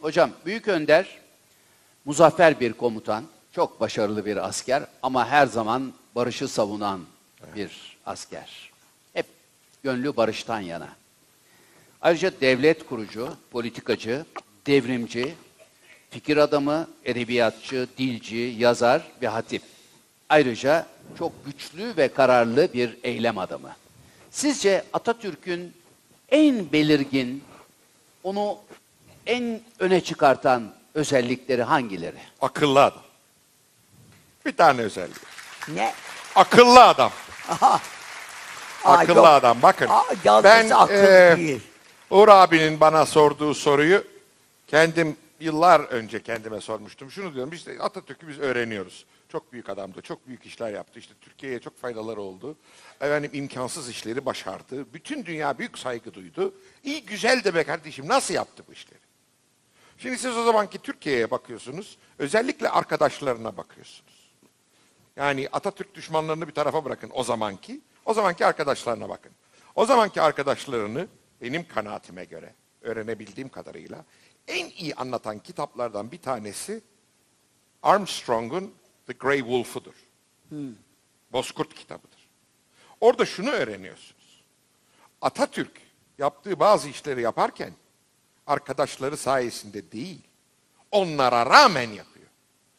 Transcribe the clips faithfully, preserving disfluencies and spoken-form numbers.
Hocam, Büyük Önder, muzaffer bir komutan, çok başarılı bir asker ama her zaman barışı savunan bir asker. Hep gönlü barıştan yana. Ayrıca devlet kurucu, politikacı, devrimci, fikir adamı, edebiyatçı, dilci, yazar ve hatip. Ayrıca çok güçlü ve kararlı bir eylem adamı. Sizce Atatürk'ün en belirgin, onu en öne çıkartan özellikleri hangileri? Akıllı adam. Bir tane özelliği. Ne? Akıllı adam. Aha. Akıllı yok. adam. Bakın. Aa, yalnız ben akıl e, değil. Uğur abinin bana sorduğu soruyu kendim yıllar önce kendime sormuştum. Şunu diyorum, işte Atatürk'ü biz öğreniyoruz. Çok büyük adamdı, çok büyük işler yaptı. İşte Türkiye'ye çok faydaları oldu. Efendim imkansız işleri başardı. Bütün dünya büyük saygı duydu. İyi güzel de be kardeşim, nasıl yaptı bu işleri? Şimdi siz o zamanki Türkiye'ye bakıyorsunuz, özellikle arkadaşlarına bakıyorsunuz. Yani Atatürk düşmanlarını bir tarafa bırakın o zamanki, o zamanki arkadaşlarına bakın. O zamanki arkadaşlarını benim kanaatime göre, öğrenebildiğim kadarıyla en iyi anlatan kitaplardan bir tanesi Armstrong'un The Grey Wolf'udur. Hmm. Bozkurt kitabıdır. Orada şunu öğreniyorsunuz. Atatürk yaptığı bazı işleri yaparken arkadaşları sayesinde değil, onlara rağmen yapıyor.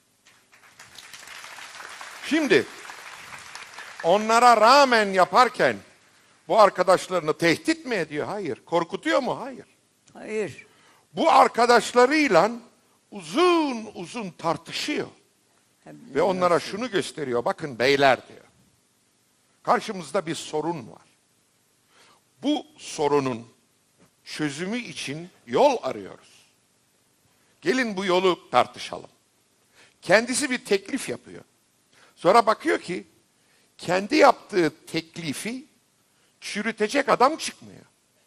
Şimdi onlara rağmen yaparken bu arkadaşlarını tehdit mi ediyor? Hayır. Korkutuyor mu? Hayır. Hayır. Bu arkadaşlarıyla uzun uzun tartışıyor. Ve onlara şunu gösteriyor. Bakın beyler diyor. Karşımızda bir sorun var. Bu sorunun çözümü için yol arıyoruz. Gelin bu yolu tartışalım. Kendisi bir teklif yapıyor. Sonra bakıyor ki kendi yaptığı teklifi çürütecek adam çıkmıyor.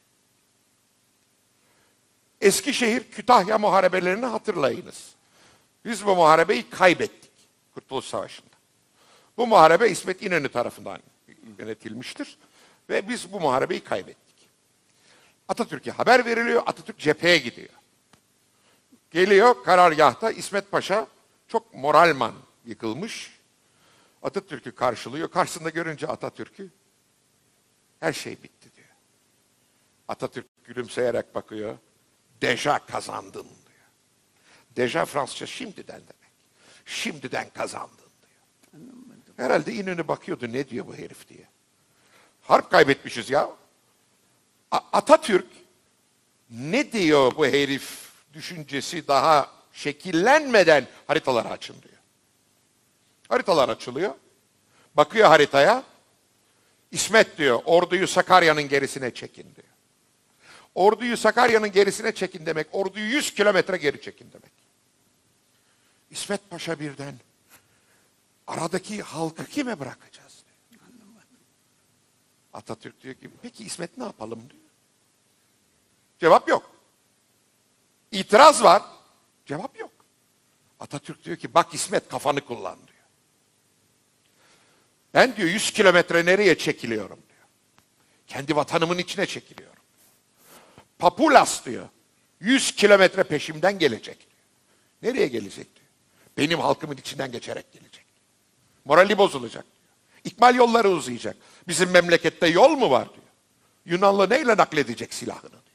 Eskişehir Kütahya muharebelerini hatırlayınız. Biz bu muharebeyi kaybettik Kurtuluş Savaşı'nda. Bu muharebe İsmet İnönü tarafından yönetilmiştir ve biz bu muharebeyi kaybettik. Atatürk'e haber veriliyor, Atatürk cepheye gidiyor. Geliyor karargahta İsmet Paşa çok moralman yıkılmış. Atatürk'ü karşılıyor. Karşısında görünce Atatürk'ü her şey bitti diyor. Atatürk gülümseyerek bakıyor. Deja kazandın diyor. Deja Fransızca şimdiden demek. Şimdiden kazandın diyor. Herhalde İnönü bakıyordu, ne diyor bu herif diye. Harp kaybetmişiz ya. A- Atatürk ne diyor bu herif düşüncesi daha şekillenmeden haritaları açın diyor. Haritalar açılıyor. Bakıyor haritaya. İsmet diyor, orduyu Sakarya'nın gerisine çekin diyor. Orduyu Sakarya'nın gerisine çekin demek, orduyu yüz kilometre geri çekin demek. İsmet Paşa birden, aradaki halkı kime bırakacağız diyor. Atatürk diyor ki, peki İsmet ne yapalım diyor. Cevap yok. İtiraz var, cevap yok. Atatürk diyor ki, bak İsmet kafanı kullan diyor. Ben diyor yüz kilometre nereye çekiliyorum diyor. Kendi vatanımın içine çekiliyorum. Papulas diyor. Yüz kilometre peşimden gelecek diyor. Nereye gelecek diyor. Benim halkımın içinden geçerek gelecek. Morali bozulacak diyor. İkmal yolları uzayacak. Bizim memlekette yol mu var diyor. Yunanlı neyle nakledecek silahını diyor.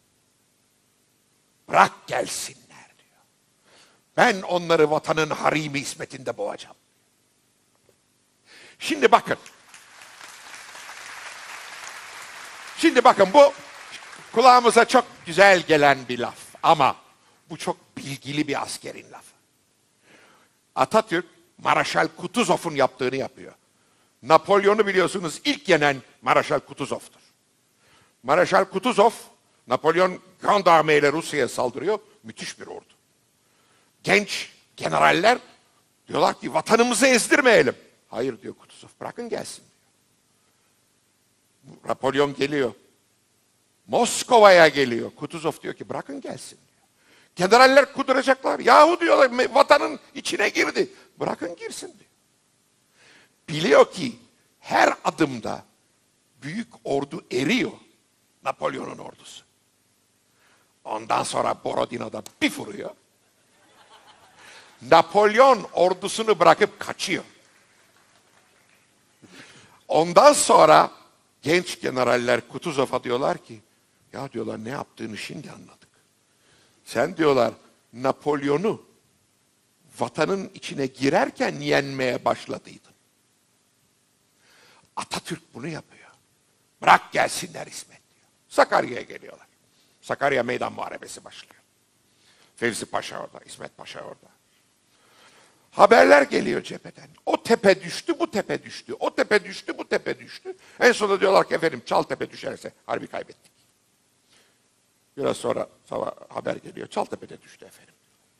Bırak gelsinler diyor. Ben onları vatanın harimi ismetinde boğacağım. Şimdi bakın. Şimdi bakın bu kulağımıza çok güzel gelen bir laf ama bu çok bilgili bir askerin lafı. Atatürk Maraşal Kutuzov'un yaptığını yapıyor. Napolyon'u biliyorsunuz ilk yenen Maraşal Kutuzov'tur. Maraşal Kutuzov, Napolyon Grand Armée ile Rusya'ya saldırıyor. Müthiş bir ordu. Genç generaller diyorlar ki vatanımızı ezdirmeyelim. Hayır diyor Kutuzov, bırakın gelsin diyor. Napolyon geliyor. Moskova'ya geliyor. Kutuzov diyor ki bırakın gelsin diyor. Generaller kuduracaklar. Yahu diyorlar vatanın içine girdi. Bırakın girsin diyor. Biliyor ki her adımda büyük ordu eriyor. Napolyon'un ordusu. Ondan sonra Borodino'da bir vuruyor. Napolyon ordusunu bırakıp kaçıyor. Ondan sonra genç generaller Kutuzov'a diyorlar ki, ya diyorlar ne yaptığını şimdi anladık. Sen diyorlar Napolyon'u vatanın içine girerken yenmeye başladıydın. Atatürk bunu yapıyor. Bırak gelsinler İsmet diyor. Sakarya'ya geliyorlar. Sakarya Meydan Muharebesi başlıyor. Fevzi Paşa orada, İsmet Paşa orada. Haberler geliyor cepheden. O tepe düştü, bu tepe düştü. O tepe düştü, bu tepe düştü. En sonunda diyorlar ki efendim Çaltepe düşerse harbi kaybettik. Biraz sonra haber geliyor. Çaltepe'de düştü efendim.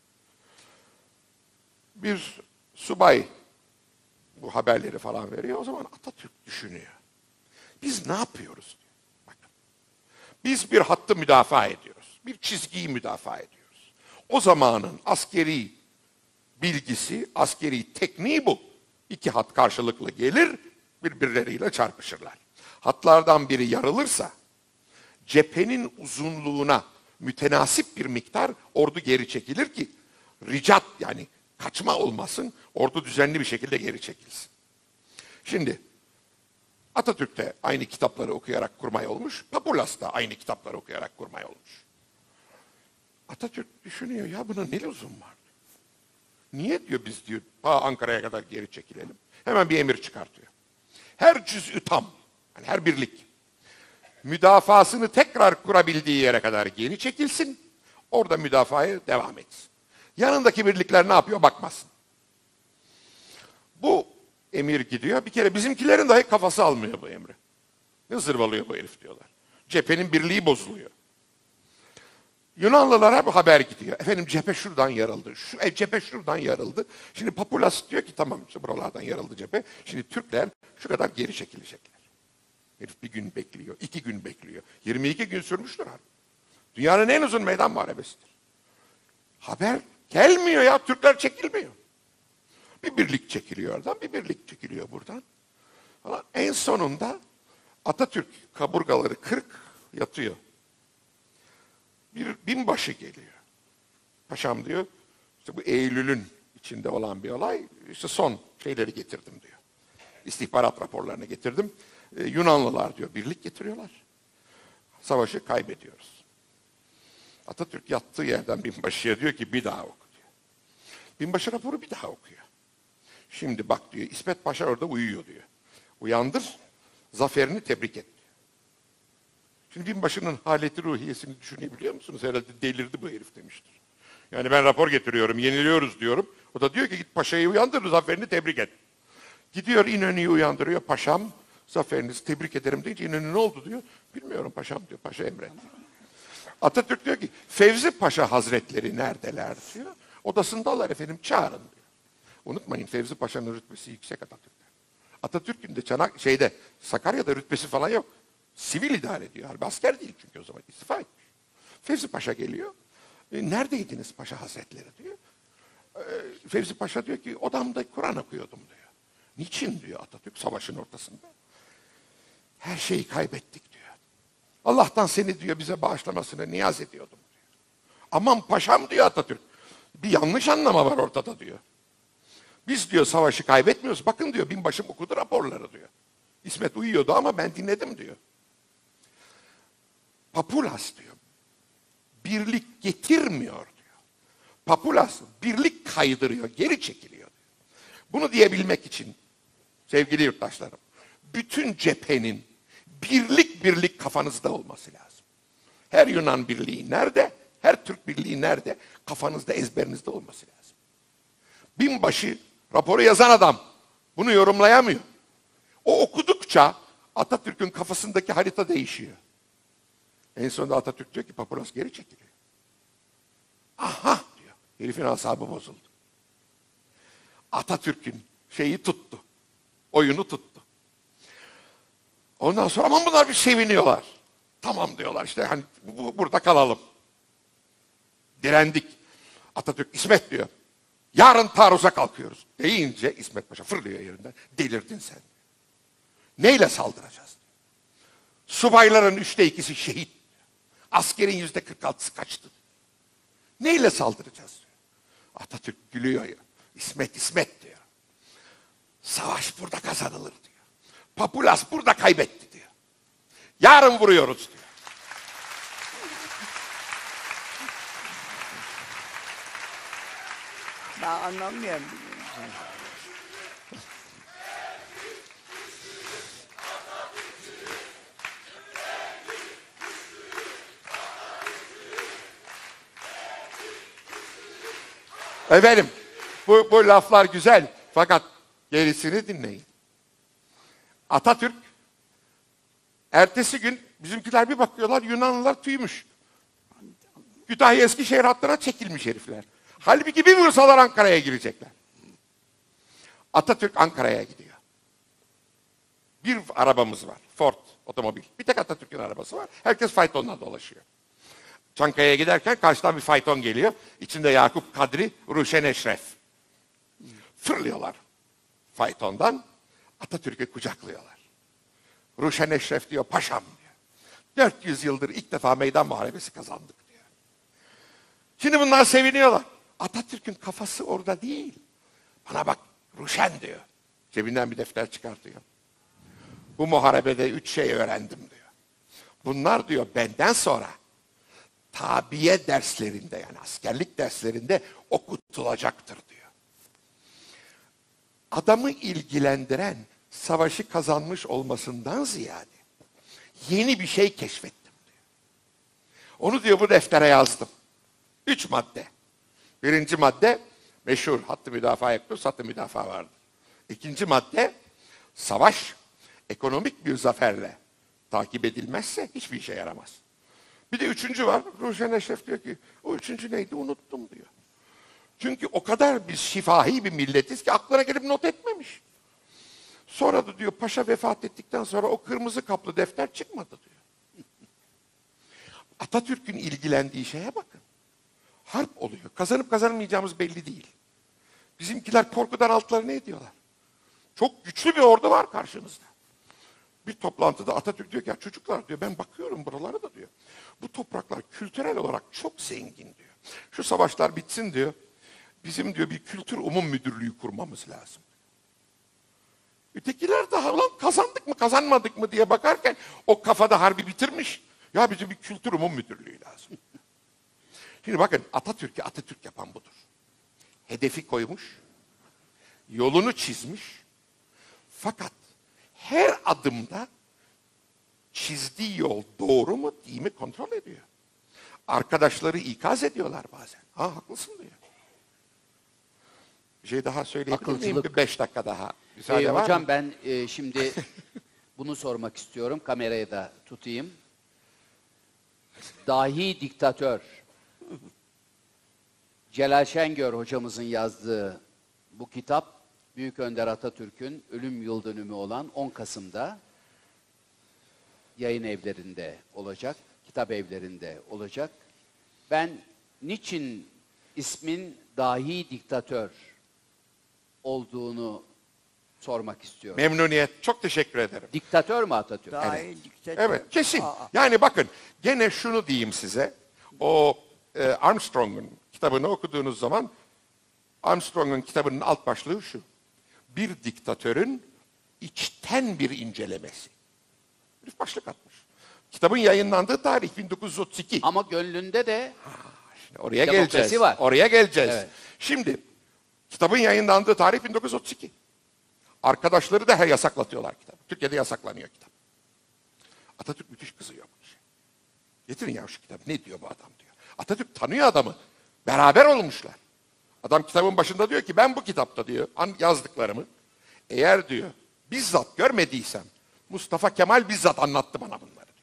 Bir subay bu haberleri falan veriyor. O zaman Atatürk düşünüyor. Biz ne yapıyoruz? Bakın. Biz bir hattı müdafaa ediyoruz. Bir çizgiyi müdafaa ediyoruz. O zamanın askeri bilgisi, askeri tekniği bu. İki hat karşılıklı gelir, birbirleriyle çarpışırlar. Hatlardan biri yarılırsa, cephenin uzunluğuna mütenasip bir miktar ordu geri çekilir ki, ricat yani kaçma olmasın, ordu düzenli bir şekilde geri çekilsin. Şimdi, Atatürk de aynı kitapları okuyarak kurmay olmuş, Papulas da aynı kitapları okuyarak kurmay olmuş. Atatürk düşünüyor, ya buna ne lüzum var? Niye diyor biz diyor Ankara'ya kadar geri çekilelim. Hemen bir emir çıkartıyor. Her cüz'ü tam, yani her birlik müdafasını tekrar kurabildiği yere kadar geri çekilsin. Orada müdafaya devam etsin. Yanındaki birlikler ne yapıyor bakmasın. Bu emir gidiyor. Bir kere bizimkilerin dahi kafası almıyor bu emri. Ne zırvalıyor bu herif diyorlar. Cephenin birliği bozuluyor. Yunanlılara bu haber gidiyor. Efendim cephe şuradan yarıldı. Şu, e, cephe şuradan yarıldı. Şimdi Papulas diyor ki tamam işte buralardan yarıldı cephe. Şimdi Türkler şu kadar geri çekilecekler. Herif bir gün bekliyor, iki gün bekliyor. yirmi iki gün sürmüştür abi. Dünyanın en uzun meydan muharebesidir. Haber gelmiyor ya, Türkler çekilmiyor. Bir birlik çekiliyor oradan, bir birlik çekiliyor buradan. Ama en sonunda Atatürk kaburgaları kırık yatıyor. Bir binbaşı geliyor. Paşam diyor, işte bu Eylül'ün içinde olan bir olay, işte son şeyleri getirdim diyor. İstihbarat raporlarını getirdim. Ee, Yunanlılar diyor, birlik getiriyorlar. Savaşı kaybediyoruz. Atatürk yattığı yerden binbaşıya diyor ki bir daha oku diyor. Binbaşı raporu bir daha okuyor. Şimdi bak diyor, İsmet Paşa orada uyuyor diyor. Uyandır, zaferini tebrik et. Şimdi binbaşının haleti ruhiyesini düşünebiliyor musunuz? Herhalde delirdi bu herif demiştir. Yani ben rapor getiriyorum, yeniliyoruz diyorum. O da diyor ki git paşayı uyandır, zaferini tebrik et. Gidiyor İnönü'yü uyandırıyor. Paşam, zaferinizi tebrik ederim deyince İnönü ne oldu diyor. Bilmiyorum paşam diyor, paşa emretti. Atatürk diyor ki Fevzi Paşa Hazretleri neredeler diyor. Odasındalar efendim, çağırın diyor. Unutmayın Fevzi Paşa'nın rütbesi yüksek Atatürk'te. Atatürk'ün de Çanak, şeyde, Sakarya'da rütbesi falan yok. Sivil idare ediyor. Harbi asker değil çünkü o zaman istifa etmiş. Fevzi Paşa geliyor. E, neredeydiniz Paşa Hazretleri diyor. E, Fevzi Paşa diyor ki odamda Kur'an okuyordum diyor. Niçin diyor Atatürk savaşın ortasında. Her şeyi kaybettik diyor. Allah'tan seni diyor bize bağışlamasını niyaz ediyordum diyor. Aman paşam diyor Atatürk. Bir yanlış anlama var ortada diyor. Biz diyor savaşı kaybetmiyoruz. Bakın diyor binbaşım okudu raporları diyor. İsmet uyuyordu ama ben dinledim diyor. Papulas diyor. Birlik getirmiyor diyor. Papulas birlik kaydırıyor, geri çekiliyor diyor. Bunu diyebilmek için sevgili yurttaşlarım, bütün cephenin birlik birlik kafanızda olması lazım. Her Yunan birliği nerede? Her Türk birliği nerede? Kafanızda, ezberinizde olması lazım. Binbaşı, raporu yazan adam bunu yorumlayamıyor. O okudukça Atatürk'ün kafasındaki harita değişiyor. En sonunda Atatürk diyor ki Papulas geri çekiliyor. Aha diyor. Herifin asabı bozuldu. Atatürk'ün şeyi tuttu. Oyunu tuttu. Ondan sonra aman bunlar bir seviniyorlar. Tamam diyorlar işte hani bu, burada kalalım. Direndik. Atatürk İsmet diyor. Yarın taarruza kalkıyoruz. Deyince İsmet Paşa fırlıyor yerinden. Delirdin sen. Neyle saldıracağız? Subayların üçte ikisi şehit. Askerin yüzde kırk altısı kaçtı. Neyle saldıracağız diyor. Atatürk gülüyor ya. İsmet İsmet diyor. Savaş burada kazanılır diyor. Papulas burada kaybetti diyor. Yarın vuruyoruz diyor. Ben anlamıyorum. Efendim, bu, bu laflar güzel fakat gerisini dinleyin. Atatürk, ertesi gün bizimkiler bir bakıyorlar Yunanlılar tüymüş. Kütahya Eskişehir hattına çekilmiş herifler. Halbuki bir vursalar Ankara'ya girecekler. Atatürk Ankara'ya gidiyor. Bir arabamız var, Ford otomobil. Bir tek Atatürk'ün arabası var. Herkes faytonla dolaşıyor. Çankaya'ya giderken karşıdan bir fayton geliyor. İçinde Yakup Kadri, Ruşen Eşref. Fırlıyorlar faytondan. Atatürk'ü kucaklıyorlar. Ruşen Eşref diyor, paşam diyor. dört yüz yıldır ilk defa meydan muharebesi kazandık diyor. Şimdi bunlar seviniyorlar. Atatürk'ün kafası orada değil. Bana bak Ruşen diyor. Cebinden bir defter çıkartıyor. Bu muharebede üç şey öğrendim diyor. Bunlar diyor benden sonra tabiye derslerinde yani askerlik derslerinde okutulacaktır diyor. Adamı ilgilendiren savaşı kazanmış olmasından ziyade yeni bir şey keşfettim diyor. Onu diyor bu deftere yazdım. Üç madde. Birinci madde meşhur hattı müdafaa yoktur, hattı müdafaa vardır. İkinci madde savaş ekonomik bir zaferle takip edilmezse hiçbir işe yaramaz. Bir de üçüncü var. Ruşen Eşref diyor ki o üçüncü neydi unuttum diyor. Çünkü o kadar biz şifahi bir milletiz ki aklına gelip not etmemiş. Sonra da diyor paşa vefat ettikten sonra o kırmızı kaplı defter çıkmadı diyor. Atatürk'ün ilgilendiği şeye bakın. Harp oluyor. Kazanıp kazanmayacağımız belli değil. Bizimkiler korkudan altlarını ediyorlar. Çok güçlü bir ordu var karşınızda. Bir toplantıda Atatürk diyor ki ya çocuklar diyor ben bakıyorum buralara da diyor. Bu topraklar kültürel olarak çok zengin diyor. Şu savaşlar bitsin diyor. Bizim diyor bir kültür umum müdürlüğü kurmamız lazım. Ötekiler daha ulan kazandık mı kazanmadık mı diye bakarken o kafada harbi bitirmiş. Ya bizim bir kültür umum müdürlüğü lazım. Şimdi bakın Atatürk'ü Atatürk yapan budur. Hedefi koymuş, yolunu çizmiş. Fakat her adımda çizdiği yol doğru mu değil mi kontrol ediyor. Arkadaşları ikaz ediyorlar bazen. Ha haklısın diyor. Bir şey daha söyleyebilir miyim? Bir beş dakika daha. Müsaade Ee, var hocam mı? ben e, şimdi bunu sormak istiyorum. Kameraya da tutayım. Dahi diktatör. Celal Şengör hocamızın yazdığı bu kitap Büyük Önder Atatürk'ün ölüm yıl dönümü olan on Kasım'da yayın evlerinde olacak, kitap evlerinde olacak. Ben niçin ismin dahi diktatör olduğunu sormak istiyorum. Memnuniyet. Çok teşekkür ederim. Diktatör mü Atatürk? Daha Evet. iyi diktatör. Evet kesin. Aa, Yani bakın gene şunu diyeyim size. O e, Armstrong'un kitabını okuduğunuz zaman Armstrong'un kitabının alt başlığı şu. Bir diktatörün içten bir incelemesi. Bir başlık atmış. Kitabın yayınlandığı tarih bin dokuz yüz otuz iki. Ama gönlünde de Şimdi oraya Demokrasi geleceğiz. var. Oraya geleceğiz. Evet. Şimdi kitabın yayınlandığı tarih bin dokuz yüz otuz iki. Arkadaşları da her yasaklatıyorlar kitabı. Türkiye'de yasaklanıyor kitap. Atatürk müthiş kızıyor bu işe. Getirin ya şu kitabı. Ne diyor bu adam diyor. Atatürk tanıyor adamı. Beraber olmuşlar. Adam kitabın başında diyor ki ben bu kitapta diyor yazdıklarımı eğer diyor bizzat görmediysem Mustafa Kemal bizzat anlattı bana bunları diyor.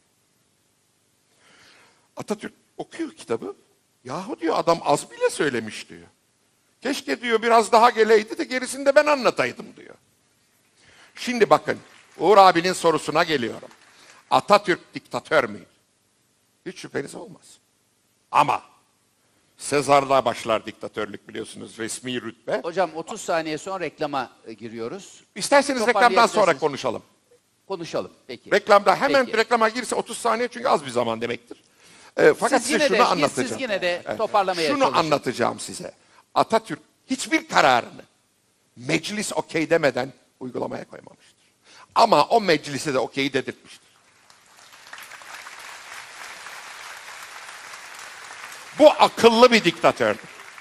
Atatürk okuyor kitabı. Yahu diyor adam az bile söylemiş diyor. Keşke diyor biraz daha geleydi de gerisini de ben anlataydım diyor. Şimdi bakın Uğur abinin sorusuna geliyorum. Atatürk diktatör müydü? Hiç şüpheniz olmaz. Ama Sezar'la başlar diktatörlük biliyorsunuz resmi rütbe. hocam otuz saniye sonra reklama e, giriyoruz. İsterseniz reklamdan Toparlayabilirsiniz. sonra konuşalım. Konuşalım peki. Reklamda hemen Peki. reklama girse otuz saniye çünkü az bir zaman demektir. E, fakat Siz size yine şunu de- siz- anlatacağım. siz yine de Evet. toparlamaya Şunu çalışın. anlatacağım size. Atatürk hiçbir kararını meclis okey demeden uygulamaya koymamıştır. Ama o meclise de okey dedirtmiştir. Bu akıllı bir diktatördür.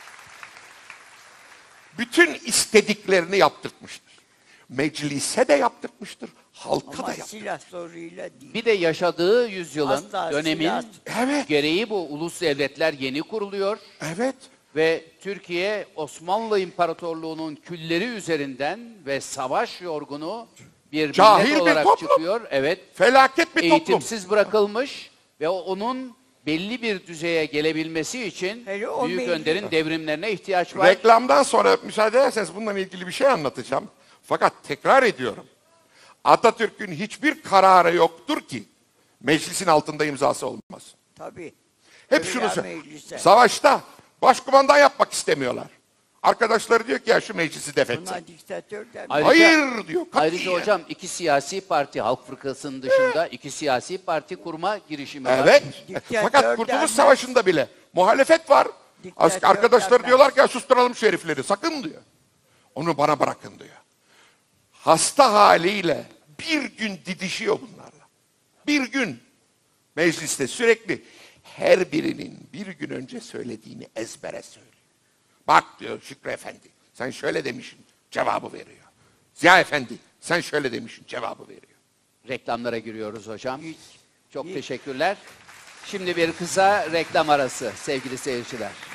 Bütün istediklerini yaptırtmıştır. Meclise de yaptırtmıştır, halka Ama da yaptırmıştır. silah zoruyla değil. Bir de yaşadığı yüzyılın, Asla dönemin silah- Evet. gereği bu ulus devletler yeni kuruluyor. Evet. Ve Türkiye Osmanlı İmparatorluğu'nun külleri üzerinden ve savaş yorgunu bir Cahil millet bir olarak toplum. çıkıyor. Evet. Felaket bir toplum. Eğitimsiz bırakılmış ve o- onun belli bir düzeye gelebilmesi için Hele o büyük meclis- önderin devrimlerine ihtiyaç var. Reklamdan sonra müsaade ederseniz bununla ilgili bir şey anlatacağım. Fakat tekrar ediyorum. Atatürk'ün hiçbir kararı yoktur ki meclisin altında imzası olmaz. Tabii. Hep Öyle şunu söyle. meclise. Savaşta başkumandan yapmak istemiyorlar. Arkadaşları diyor ki ya şu meclisi def etsin. Buna diktatör der. Ayrıca- Hayır diyor. Ayrıca katiyen. hocam iki siyasi parti Halk Fırkası'nın dışında iki siyasi parti kurma girişimi var. Evet. Diktatör Fakat Kurtuluş denmez. Savaşı'nda bile muhalefet var. Diktatör As- Arkadaşları denmez. diyorlar ki ya susturalım şu herifleri. Sakın diyor. Onu bana bırakın diyor. Hasta haliyle bir gün didişiyor bunlarla. Bir gün mecliste sürekli her birinin bir gün önce söylediğini ezbere söylüyor. Bak diyor Şükrü Efendi sen şöyle demişsin cevabı veriyor. Ziya Efendi sen şöyle demişsin cevabı veriyor. Reklamlara giriyoruz hocam. Hiç, Çok hiç. teşekkürler. Şimdi bir kısa reklam arası sevgili seyirciler.